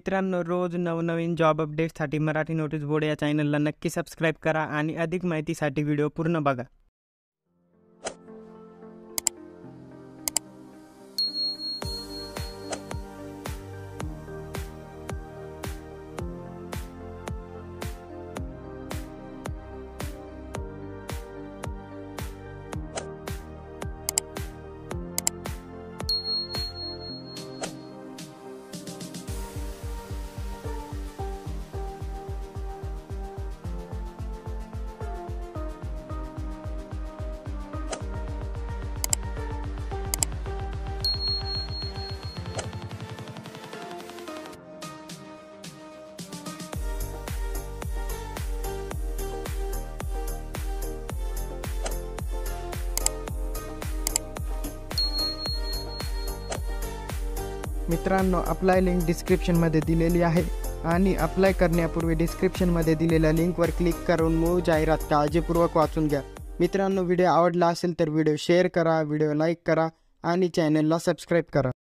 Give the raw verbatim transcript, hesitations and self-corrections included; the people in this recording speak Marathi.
मित्रांनो, रोज नवनवीन जॉब अपडेट्ससाठी मराठी नोटीस बोर्ड या चॅनलला नक्की सबस्क्राईब करा आणि अधिक माहितीसाठी व्हिडिओ पूर्ण बघा. मित्रांनो, अप्लाय लिंक डिस्क्रिप्शनमध्ये दिलेली आहे आणि अप्लाय करण्यापूर्वी डिस्क्रिप्शनमध्ये दिलेल्या लिंकवर क्लिक करून मूळ जाहिरात काळजीपूर्वक वाचून घ्या. मित्रांनो, व्हिडिओ आवडला असेल तर व्हिडिओ शेअर करा, व्हिडिओ लाईक करा आणि चॅनलला सबस्क्राईब करा.